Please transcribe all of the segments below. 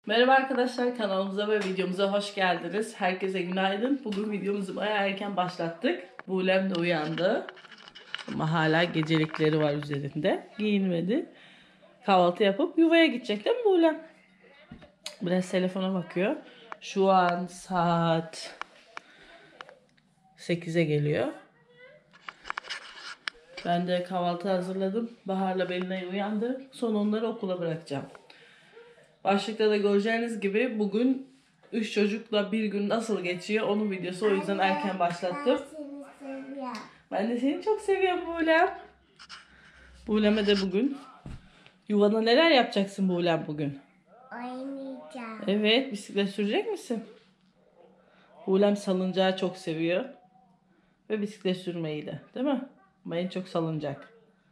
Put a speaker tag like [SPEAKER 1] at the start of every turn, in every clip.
[SPEAKER 1] Merhaba arkadaşlar, kanalımıza ve videomuza hoş geldiniz. Herkese günaydın. Bugün videomuzu bayağı erken başlattık. Buğlem de uyandı. Ama hala gecelikleri var üzerinde. Giyinmedi. Kahvaltı yapıp yuvaya gidecek değil mi Buğlem? Biraz telefona bakıyor. Şu an saat 8'e geliyor. Ben de kahvaltı hazırladım. Bahar'la Belinay uyandı. Sonra onları okula bırakacağım. Başlıkta da göreceğiniz gibi bugün 3 çocukla bir gün nasıl geçiyor onun videosu, o yüzden erken başlattım. Ben de seni çok seviyorum Buğlem. Buğlem'e de bugün yuvada neler yapacaksın Buğlem bugün?
[SPEAKER 2] Oynayacağım.
[SPEAKER 1] Evet, bisiklet sürecek misin? Buğlem salıncağı çok seviyor. Ve bisiklet sürmeyi de, değil mi? Ama en çok salıncak.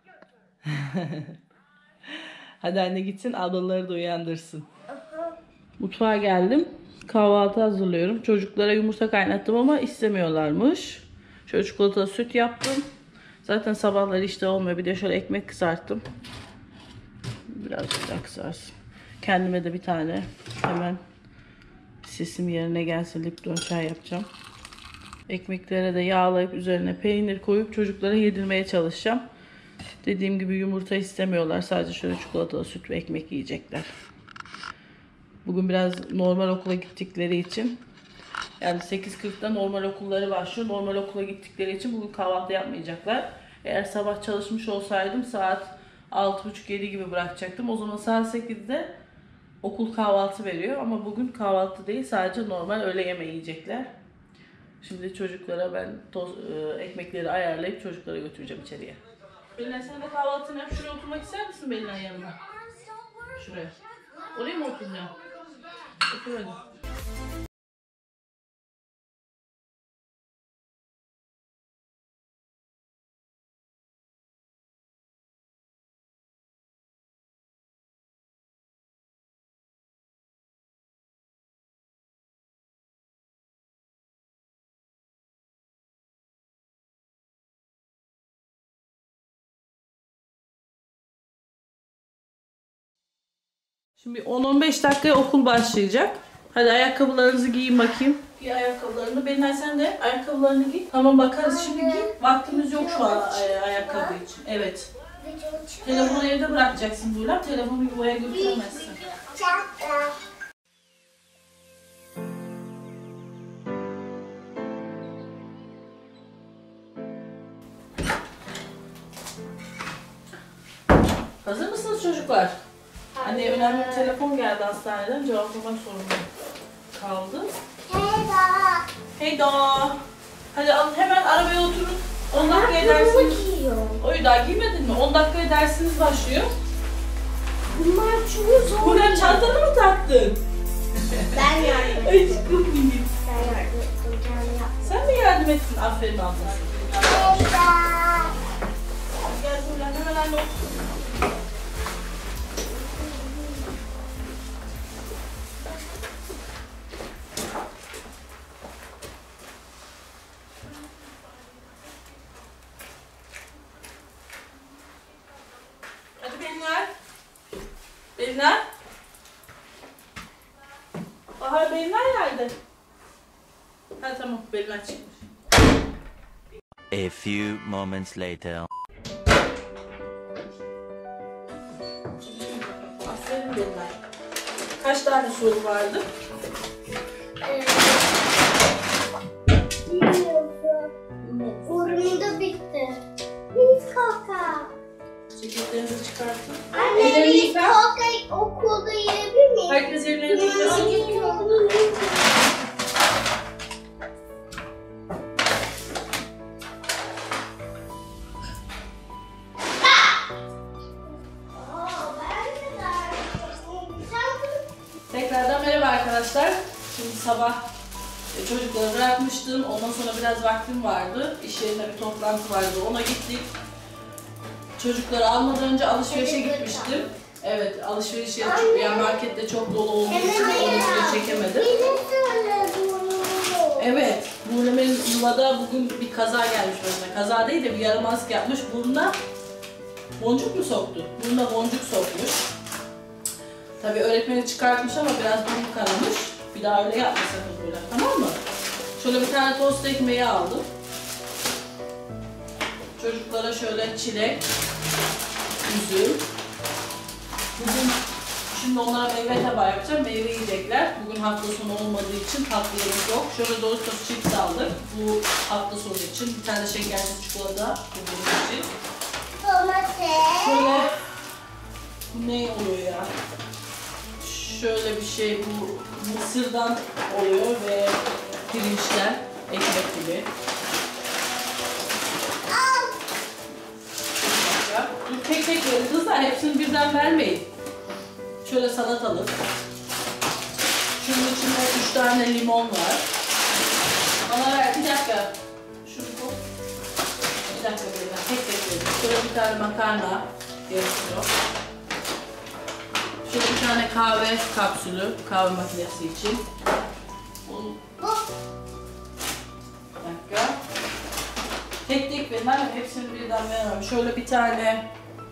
[SPEAKER 1] Hadi anne gitsin, ablaları da uyandırsın. Mutfağa geldim. Kahvaltı hazırlıyorum. Çocuklara yumurta kaynattım ama istemiyorlarmış. Şöyle çikolatalı süt yaptım. Zaten sabahları işte olmuyor. Bir de şöyle ekmek kızarttım. Birazcık daha kızarsın. Kendime de bir tane hemen sesim yerine gelsin Lipton çay yapacağım. Ekmeklere de yağlayıp üzerine peynir koyup çocuklara yedirmeye çalışacağım. Dediğim gibi yumurta istemiyorlar. Sadece şöyle çikolatalı süt ve ekmek yiyecekler. Bugün biraz normal okula gittikleri için, yani 8:40'da normal okulları başlıyor. Normal okula gittikleri için bugün kahvaltı yapmayacaklar. Eğer sabah çalışmış olsaydım saat 6:30-7 gibi bırakacaktım. O zaman saat 8'de okul kahvaltı veriyor. Ama bugün kahvaltı değil, sadece normal öğle yemeği yiyecekler. Şimdi çocuklara ben ekmekleri ayarlayıp çocuklara götüreceğim içeriye. Belinay, sen de kahvaltını yap. Şuraya oturmak ister misin Belinay yanına? Şuraya. Oraya mı oturacağım? Otur hadi. Şimdi 10-15 dakikaya okul başlayacak. Hadi ayakkabılarınızı giyin bakayım. Giy ayakkabılarını. Belinay, sen de ayakkabılarını giy. Tamam, bakarız şimdi, giy. Vaktimiz yok şu an ayakkabı için. Evet. Telefonu evde bırakacaksın Buğlem. Telefonu yuvaya götüremezsin. Hazır mısınız çocuklar? Anne, önemli bir telefon geldi hastaneden. Cevaplamak zorunda kaldı. Heyda. Hadi alın, hemen arabaya oturun. 10 dakikaya dersiniz. Oyu daha giymedin mi? 10 dakikaya dersiniz başlıyor.
[SPEAKER 2] Bunlar çok zor.
[SPEAKER 1] Buğlem, çantanı mı taktın?
[SPEAKER 2] Ben yardım ettim.
[SPEAKER 1] Ay çok iyi.
[SPEAKER 2] Ben yardım ettim. Kendim yaptım.
[SPEAKER 1] Sen mi yardım ettin? Aferin ablası. Gel Buğlem, hemen anne otur. Hadi Belinay. Belinay. Bahar, Belinay nerede? Ha tamam, Belinay çıkmış.
[SPEAKER 3] A few moments later.
[SPEAKER 1] Aferin Belinay. Kaç tane soru vardı?
[SPEAKER 2] Burnumda bitti. Biz kaka.
[SPEAKER 1] Çeketlerinizi çıkartın.
[SPEAKER 2] Anne biz kaka okulda yiyebilir miyiz?
[SPEAKER 1] Herkes yerlerine gitsin. Tekrardan merhaba arkadaşlar. Şimdi sabah çocukları bırakmıştım. Ondan sonra biraz vaktim vardı. İş yerinde bir toplantı vardı. Ona gittik. Çocukları almadan önce alışverişe gitmiştim. Evet, alışveriş yeri çünkü yani markette çok dolu olduğu için onu bile çekemedim. Evet, Buğlem'in yuvada bugün bir kaza gelmiş başına. Kaza değil de bir yaramazlık yapmış. Burnuna boncuk mu soktu? Burnuna boncuk sokmuş. Tabii öğretmeni çıkartmış ama biraz burnu kanamış. Bir daha öyle yapma sakın böyle, tamam mı? Şöyle bir tane tost ekmeği aldım. Çocuklara şöyle çilek, üzüm. Bugün şimdi onlara meyve tabağı yapacağım. Meyve yiyecekler. Bugün hafta sonu olmadığı için tatlı yemek yok. Şöyle Doritos chips aldık. Bu hafta sonu için. Bir tane şekersiz çikolata bugün için.
[SPEAKER 2] Domates.
[SPEAKER 1] Şöyle bu ne oluyor ya? Şöyle bir şey, bu mısırdan oluyor ve pirinçler, ekmek gibi. Dur tek tek verin kızlar, hepsini birden vermeyin. Şöyle salatalık. Şunun içinde 3 tane limon var. Bana ver, bir dakika. Şunu koy. Bir dakika verin, tek tek verin. Şöyle bir tane makarna gerekiyor. Şöyle bir tane kahve kapsülü, kahve makinesi için. Bir dakika. Tek tek verin, ben hepsini birden veremem. Şöyle bir tane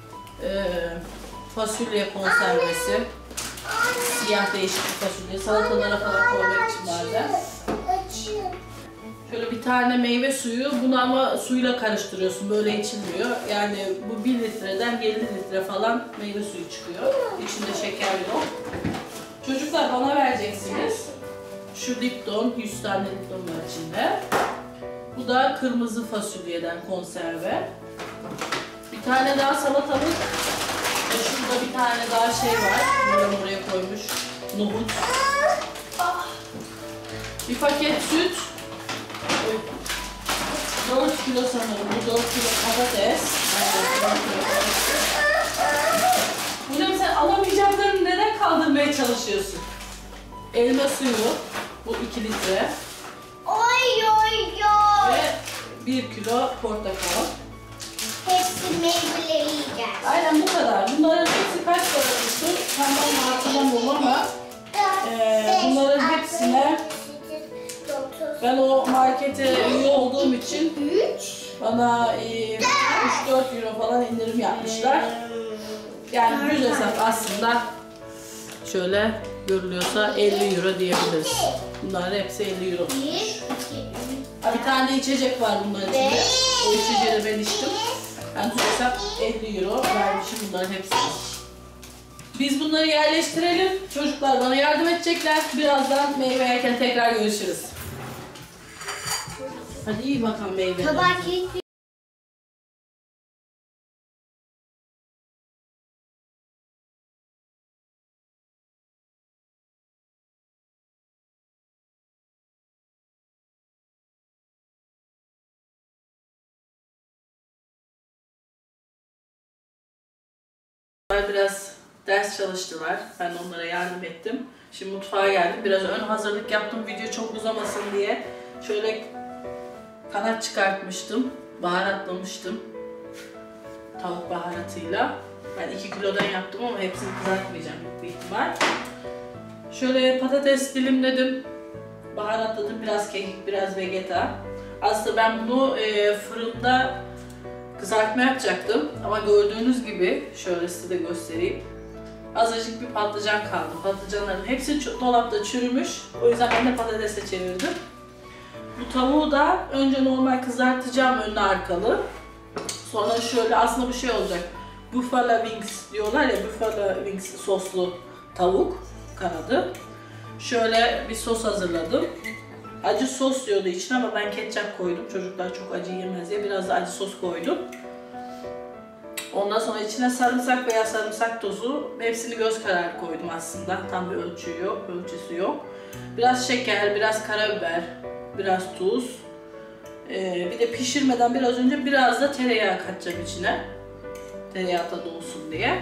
[SPEAKER 1] fasulye konservesi. Siyah değişik bir fasulye. Salatalara falan koymak için bazen. Şöyle bir tane meyve suyu. Bunu ama suyla karıştırıyorsun. Böyle içilmiyor. Yani bu 1 litreden 50 litre falan meyve suyu çıkıyor. İçinde şeker yok. Çocuklar bana vereceksiniz. Şu Lipton, 100 tane Lipton var içinde. Bu da kırmızı fasulyeden konserve. Bir tane daha salatalık. Ve şurada bir tane daha şey var. Bunu oraya koymuş. Nohut. Bir paket süt. 4 kilo sanırım. Bu 4 kilo patates. Hocam sen alamayacaklarını neden kaldırmaya çalışıyorsun? Elma suyu. Bu 2 litre.
[SPEAKER 2] Oy oy oy.
[SPEAKER 1] Ve 1 kilo portakal.
[SPEAKER 2] Hepsi meyveleri yiyeceğiz.
[SPEAKER 1] Aynen bu kadar. Bunların hepsi kaç para tuttu? Tam hatırlamıyorum ama bunların hepsine ben o markete üye olduğum için bana 3-4 euro falan indirim yapmışlar. Yani düz hesap aslında şöyle görülüyorsa 50 euro diyebiliriz. Bunların hepsi 50 euro. Bir tane içecek var bunların içinde. O içeceği ben içtim. Ben düz hesap 50 euro vermişim bunların hepsini. Biz bunları yerleştirelim. Çocuklar bana yardım edecekler. Birazdan meyve yerken tekrar görüşürüz. Hadi iyi bakalım meyveleri.
[SPEAKER 2] Tabak
[SPEAKER 1] Biraz ders çalıştılar. Ben onlara yardım ettim. Şimdi mutfağa geldim. Biraz ön hazırlık yaptım. Video çok uzamasın diye. Şöyle kanat çıkartmıştım. Baharatlamıştım. Tavuk baharatıyla. Ben 2 kilodan yaptım ama hepsini kızartmayacağım büyük bir ihtimal. Şöyle patates dilimledim. Baharatladım. Biraz kekik, biraz vegeta. Aslında ben bunu fırında kızartma yapacaktım ama gördüğünüz gibi şöyle size de göstereyim. Azıcık bir patlıcan kaldı. Patlıcanların hepsi dolapta çürümüş. O yüzden ben de patatese çevirdim. Bu tavuğu da önce normal kızartacağım önlü arkalı. Sonra şöyle aslında bu şey olacak. Buffalo wings diyorlar ya, Buffalo wings soslu tavuk kanadı. Şöyle bir sos hazırladım. Acı sos diyordu içine ama ben ketçap koydum. Çocuklar çok acı yemez diye biraz da acı sos koydum. Ondan sonra içine sarımsak veya sarımsak tozu, hepsini göz kararı koydum aslında. Tam bir ölçüsü yok. Biraz şeker, biraz karabiber, biraz tuz. Bir de pişirmeden biraz önce biraz da tereyağı katacağım içine. Tereyağı tadı olsun diye.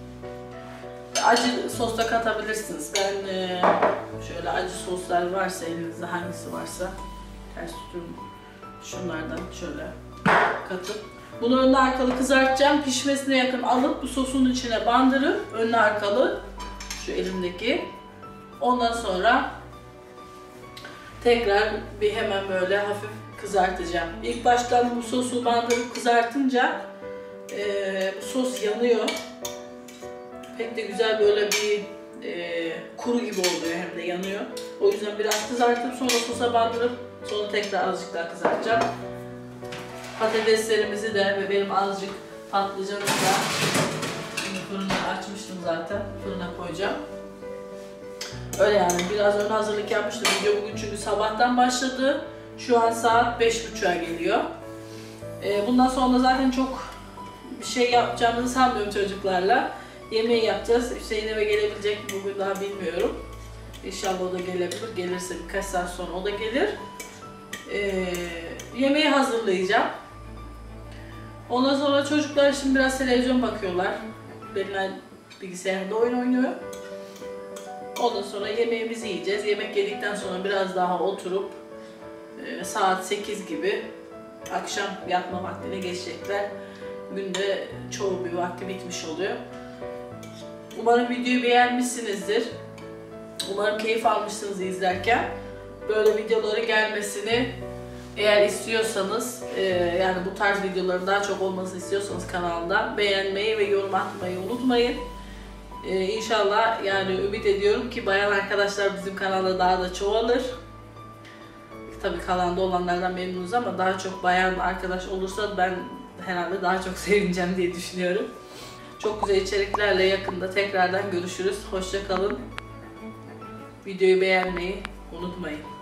[SPEAKER 1] Acı sos da katabilirsiniz. Ben şöyle acı soslar varsa elinizde, hangisi varsa ters tutuyorum. Şunlardan şöyle katıp bunu önlü arkalı kızartacağım. Pişmesine yakın alıp bu sosun içine bandırıp önlü arkalı şu elimdeki. Ondan sonra tekrar bir hemen böyle hafif kızartacağım. İlk baştan bu sosu bandırıp kızartınca sos yanıyor. Pek de güzel böyle bir kuru gibi oluyor, hem de yanıyor. O yüzden biraz kızartıp sonra sosa bandırıp sonra tekrar azıcık daha kızartacağım. Patateslerimizi de ve benim azıcık patlıcanımı da şimdi fırını açmıştım zaten. Fırına koyacağım. Öyle yani, biraz ön hazırlık yapmıştım. Video bugün çünkü sabahtan başladı. Şu an saat 5.30'a geliyor. Bundan sonra zaten çok bir şey yapacağımızı sanmıyorum çocuklarla. Yemeği yapacağız. Hüseyin eve gelebilecek mi bugün daha bilmiyorum. İnşallah o da gelebilir. Gelirse birkaç saat sonra o da gelir. Yemeği hazırlayacağım. Ondan sonra çocuklar şimdi biraz televizyon bakıyorlar. Benimle bilgisayarda oyun oynuyor. Ondan sonra yemeğimizi yiyeceğiz. Yemek yedikten sonra biraz daha oturup saat 8 gibi akşam yatma vaktine geçecekler. Günde çoğu bir vakti bitmiş oluyor. Umarım videoyu beğenmişsinizdir. Umarım keyif almışsınız izlerken. Böyle videoları gelmesini eğer istiyorsanız, yani bu tarz videoların daha çok olmasını istiyorsanız kanalda beğenmeyi ve yorum atmayı unutmayın. İnşallah yani ümit ediyorum ki bayan arkadaşlar bizim kanalda daha da çoğalır. Tabii kanalda olanlardan memnunuz ama daha çok bayan arkadaş olursa ben herhalde daha çok sevineceğim diye düşünüyorum. Çok güzel içeriklerle yakında tekrardan görüşürüz. Hoşça kalın. Videoyu beğenmeyi unutmayın.